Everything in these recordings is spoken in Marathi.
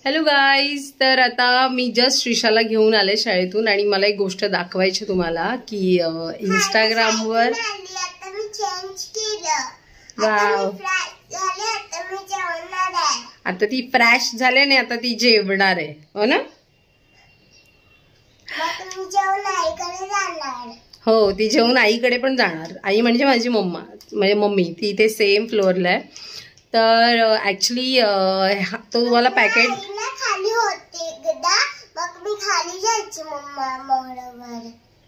हॅलो गाईज, तर आता मी जस्ट श्रीशाला घेऊन आले शाळेतून आणि मला एक गोष्ट दाखवायची तुम्हाला की इंस्टाग्रामवर वाव आता ती फ्रॅश झाले ना, आता ती जेवणार आहे हो ना. हो, ती जेवून आईकडे पण जाणार. आई म्हणजे माझी मम्मा, म्हणजे मम्मी, ती इथे सेम फ्लोअरला आहे. तर ऍक्च्युली तो तुम्हाला पॅकेट खाली होते गदा, मग मी खाली जायची मम्मा बरोबर.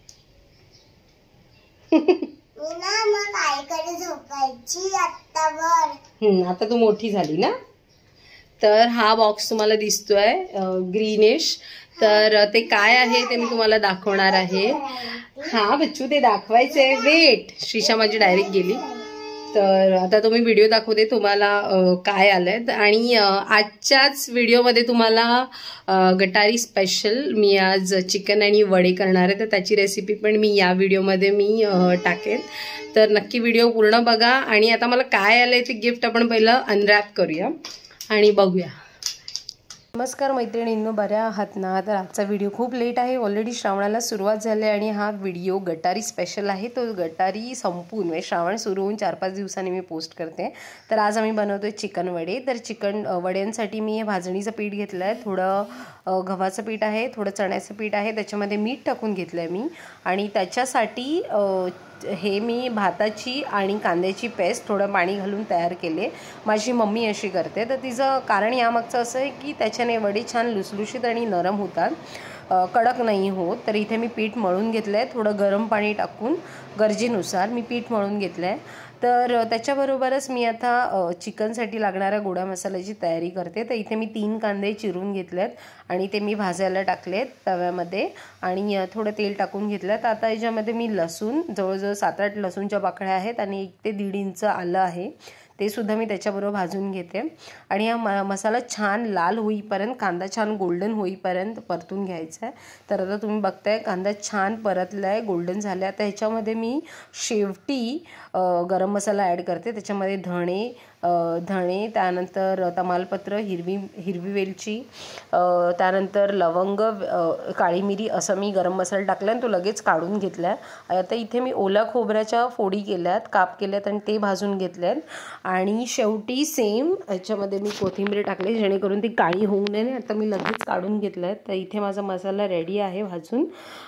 मी ना मग आईकडे झोपायची आत्तावर. आता तू मोठी झाली ना. तर हा बॉक्स तुम्हाला दिसतोय ग्रीनिश, तर ते काय आहे ते मी तुम्हाला दाखवणार आहे. हा बच्चू, ते दाखवायचंय. वेट, श्रीशा माझी डायरेक्ट गेली. तर आता तुम्ही व्हिडिओ दाखवते तुम्हाला काय आलंय. आणि आजच्याच व्हिडिओमध्ये तुम्हाला गटारी स्पेशल मी आज चिकन आणि वडे करणार आहे, तर त्याची रेसिपी पण मी या व्हिडिओमध्ये मी टाकेन. तर नक्की व्हिडिओ पूर्ण बघा. आणि आता मला काय आलंय ते गिफ्ट आपण पहिलं अनरॅप करूया आणि बघूया. नमस्कार मैत्रिणींनो, बऱ्या आहात ना. तर आजचा व्हिडिओ खूप लेट आहे, ऑलरेडी श्रावणाला सुरुवात झाली आणि हा व्हिडिओ गटारी स्पेशल आहे. तो गटारी संपून म्हणजे श्रावण सुरू होऊन 4-5 दिवसांनी मी पोस्ट करते. तर आज आम्ही बनवतोय चिकन वडे. तर चिकन वड्यांसाठी मी हे भाजणीचं पीठ घेतलं आहे, थोडं गव्हाचं पीठ आहे, थोडं चण्याचं पीठ आहे, त्याच्यामध्ये मीठ टाकून घेतलं आहे मी. आणि त्याच्यासाठी हे मी भाताची आणि कांद्याची पेस्ट थोडं पाणी घालून तयार केले. माझी मम्मी अशी करते. तर तिचं कारण यामागचं असं आहे की त्याच्याने वडे छान लुसलुशीत आणि नरम होतात, कडक नाही होत. तर इथे मी पीठ मळून घेतलं आहे, थोडं गरम पाणी टाकून गरजेनुसार मी पीठ मळून घेतलं आहे. तर त्याच्याबरोबरच मी आता चिकनसाठी लागणाऱ्या गोडा मसाल्याची तयारी करते. तर इथे मी 3 कांदे चिरून घेतलेत आणि ते मी भाजायला टाकलेत तव्यामध्ये आणि थोडं तेल टाकून घेतलं. तर आता याच्यामध्ये मी लसूण, जवळजवळ 7-8 लसूणच्या पाकळ्या आहेत आणि 1 ते 1.5 इंच आलं आहे, ते सुद्धा मी त्याच्याबरोबर भाजून घेते. आणि हा मसाला छान लाल होईपर्यंत, कांदा छान गोल्डन होईपर्यंत परतून घ्यायचा आहे. तर आता तुम्ही बघताय कांदा छान परतला आहे, गोल्डन झाला. आता ह्याच्यामध्ये मी शेवटी गरम मसाला ॲड करते. त्याच्यामध्ये धणे, त्यानंतर तमालपत्र, हिरवी वेलची, त्यानंतर लवंग, काळी मिरी असं मी गरम मसाला टाकला आणि तो लगेच काढून घेतला आहे. आता इथे मी ओल्या खोबऱ्याच्या फोडी केल्यात, काप केल्यात आणि ते भाजून घेतल्यात. आणि शेवटी सेम ह्याच्यामध्ये मी कोथिंबीर टाकले जेणेकरून ती काळी होऊ नये. आता मी लगेच काढून घेतलं आहे. तर इथे माझा मसाला रेडी आहे भाजून.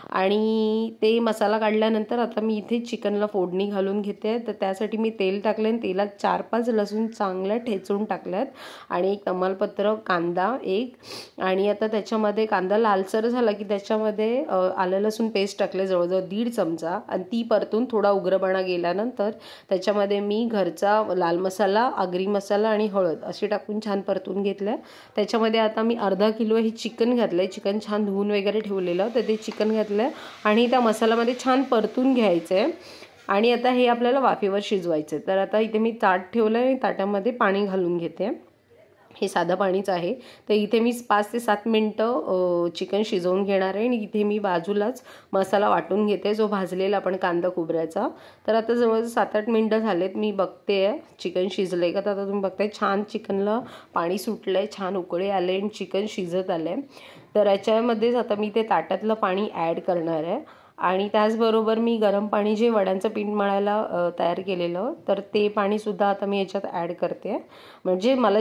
आणि ते मसाला काढल्यानंतर आता मी इथे चिकनला फोडणी घालून घेते. तर त्यासाठी मी तेल टाकलं आणि तेलात 4-5 लसूण चांगल्या ठेचून टाकल्यात आणि 1 तमालपत्र, कांदा 1. आणि आता त्याच्यामध्ये कांदा लालसर झाला की त्याच्यामध्ये आलं लसूण पेस्ट टाकले जवळजवळ 1.5 चमचा आणि ती परतून थोडा उग्रपणा गेल्यानंतर त्याच्यामध्ये मी घरचा लाल मसाला, आगरी मसाला आणि हळद अशी टाकून छान परतून घेतलं. त्याच्यामध्ये आता मी अर्धा किलो हे चिकन घातलं आहे. चिकन छान धुवून वगैरे ठेवलेलं, तर ते चिकन घातलं आहे आणि त्या मसाल्यामध्ये छान परतून घ्यायचं आहे. आणि आता हे आपल्याला वाफेवर शिजवायचं आहे. तर आता इथे मी ताट ठेवलं आहे आणि ताटामध्ये पाणी घालून घेते. हे साधं पाणीच आहे. तर इथे मी 5 ते 7 मिनटं चिकन शिजवून घेणार आहे आणि इथे मी बाजूलाच मसाला वाटून घेते जो भाजलेला आपण कांदा खोबऱ्याचा. तर आता जवळजवळ 7-8 मिनटं झालेत, मी बघते आहे चिकन शिजलं आहे का. तर आता तुम्ही बघताय छान चिकनला पाणी सुटलं आहे, छान उकळे आले आणि चिकन शिजत आलं आहे. तर याच्यामध्येच आता मी ते ताटातलं पाणी ॲड करणार आहे. आणि त्याचबरोबर मी गरम पाणी जे वड्यांचं पीठ मळायला तयार केलेलं, तर ते पाणीसुद्धा आता मी याच्यात ॲड करते. म्हणजे मला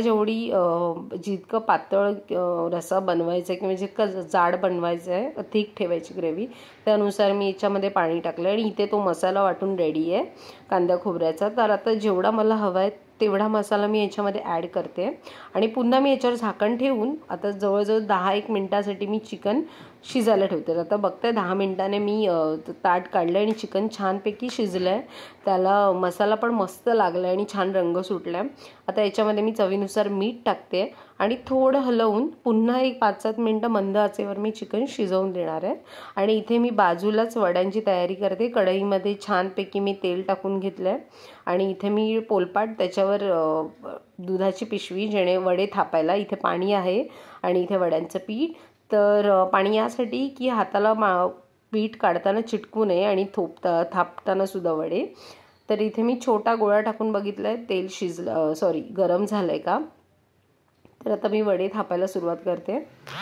जितकं पातळ रस्सा बनवायचा आहे किंवा जितकं जाड बनवायचं आहे, थिक ठेवायची ग्रेव्ही, त्यानुसार मी याच्यामध्ये पाणी टाकलं. आणि इथे तो मसाला वाटून रेडी आहे कांदा खोबऱ्याचा. तर आता जेवढा मला हवा आहे तेवढा मसाला मी याच्यामध्ये ॲड करते आणि पुन्हा मी याच्यावर झाकण ठेवून आता जवळजवळ 10-1 मिनटासाठी मी चिकन शिजायला ठेवते. आता बघताय 10 मिनटाने मी ताट काढलं आणि चिकन छानपैकी शिजलं आहे, त्याला मसाला पण मस्त लागला आहे आणि छान रंग सुटला आहे. आता याच्यामध्ये मी चवीनुसार मीठ टाकते आणि थोडं हलवून पुन्हा एक 5-7 मिनटं मंद आचेवर मी चिकन शिजवून देणार आहे. आणि इथे मी बाजूलाच वड्यांची तयारी करते. कढईमध्ये छानपैकी मी तेल टाकून घेतलं आहे आणि इथे मी पोलपाट, त्याच्यावर दुधाची पिशवी जेणे वडे थापायला, इथे पाणी आहे आणि इथे वड्यांचं पीठ. तर पाणी यासाठी की हाताला पीठ काढताना चिटकू नये आणि थापताना सुद्धा वडे. तर इथे मी छोटा गोळा टाकून बघितलं आहे तेल गरम झालं आहे का. तर आता मी वडे थापायला सुरुवात करते.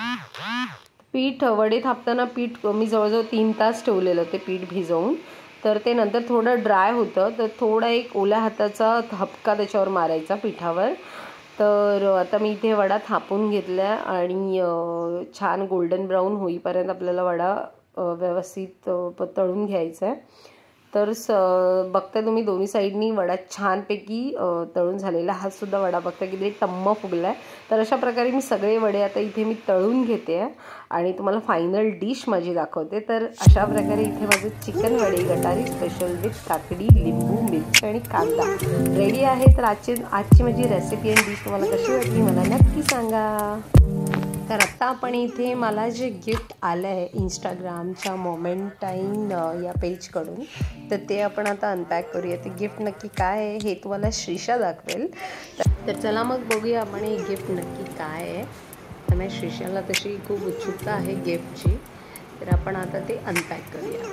वडे थापताना पीठ मी जवळजवळ 3 तास ठेवलेलं ते पीठ भिजवून. तर ते नंतर थोडं ड्राय होतं, तर थोडा एक ओल्या हाताचा धपका त्याच्यावर मारायचा पिठावर. तर आता मी इथे वडा थापून घेतला आणि छान गोल्डन ब्राऊन होईपर्यंत आपल्याला वडा व्यवस्थित तळून घ्यायचा आहे. तर बघता तुम्ही दोन्ही साईडनी वडा छानपैकी तळून झालेला. हा सुद्धा वडा बघता किती टम्म फुगला आहे. तर अशा प्रकारे मी सगळे वडे आता इथे मी तळून घेते आणि तुम्हाला फायनल डिश माझी दाखवते. तर अशा प्रकारे इथे माझे चिकन वडे गटारी स्पेशल विथ काकडी, लिंबू, मिरची आणि कांदा रेडी आहे. तर आजची माझी रेसिपी आणि डिश तुम्हाला कशी वाटली मला नक्की सांगा. तर आत्ता आपण इथे मला जे गिफ्ट आलं आहे इंस्टाग्रामच्या मोमेंटाईन या पेजकडून, तर ते आपण आता अनपॅक करूया. ते गिफ्ट नक्की काय आहे हे तुम्हाला श्रीषा दाखवेल. तर चला मग बघूया आपण हे गिफ्ट नक्की काय आहे. तर मी श्रीषाला तशी खूप उत्सुकता आहे गिफ्टची. तर आपण आता ते अनपॅक करूया.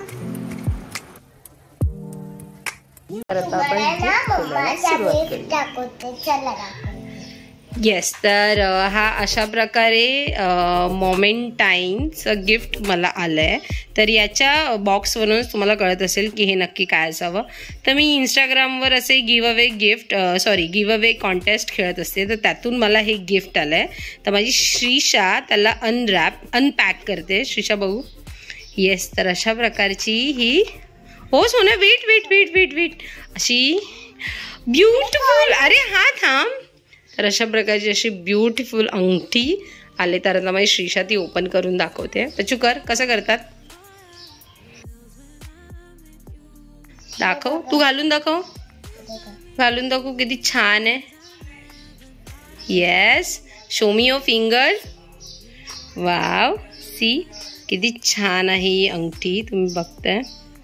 तर आता आपण गिफ्ट खोलायला सुरुवात करूया. येस, तर हा अशा प्रकारे मोमेंटाईनचं गिफ्ट मला आलं आहे. तर याच्या बॉक्सवरूनच तुम्हाला कळत असेल की हे नक्की काय असावं. तर मी इंस्टाग्रामवर असे गिव्ह अवे कॉन्टेस्ट खेळत असते, तर त्यातून मला हे गिफ्ट आलं आहे. तर माझी श्रीषा त्याला अनपॅक करते. श्रीषा बघू. येस, तर अशा प्रकारची ही, हो सोना वेट अशी ब्युटिफुल, अरे हा थांब. तर अशा प्रकारची अशी ब्युटिफुल अंगठी आले. तर आता माझी श्रीषा ती ओपन करून दाखवते. पचू कर, कसं करतात दाखव. तू घालून दाखव किती छान आहे. Yes, show me your finger. Wow, see किती छान आहे ही अंगठी, तुम्ही बघताय.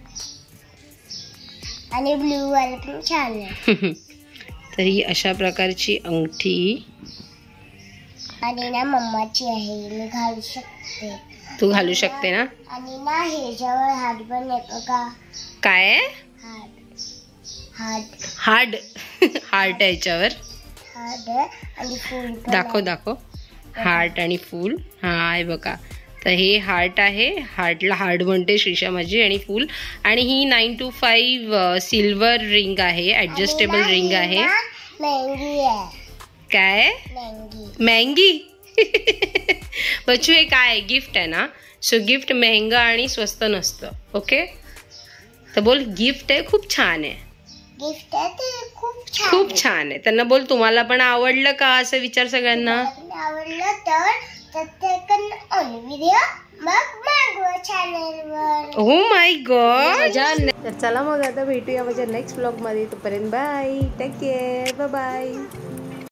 आणि ब्लू वाला पण छान आहे. तर ही अशा प्रकारची अंगठी आणि ना मम्माची आहे, मी घालू शकते. तू घालू शकते ना. आणि ना ह्याच्यावर हार्ट पण येतो का. काय आहे? हार्ट हार्ट आहे याच्यावर. हार्ट आणि फूल दाखव हार्ट आणि फूल. हा आहे बघा. तर हे हार्ट आहे. हार्टला हार्ट म्हणते श्रीषा माझी. आणि फूल. आणि ही 925 सिल्वर रिंग आहे, ऍडजस्टेबल रिंग आहे. काय महंगी बच्चू हे काय गिफ्ट आहे ना. सो गिफ्ट महंगा आणि स्वस्त नसतं. ओके, तर बोल गिफ्ट आहे, खूप छान आहे. गिफ्ट आहे ते खूप छान आहे. त्यांना बोल तुम्हाला पण आवडलं का असं विचार सगळ्यांना. आवडलं तर व्हिडिओ मग मागवा चॅनलवर. Oh my god. तर चला मग आता भेटूया माझ्या नेक्स्ट ब्लॉग मध्ये. तोपर्यंत bye, take care, bye bye.